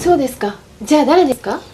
そうですか。じゃあ誰ですか？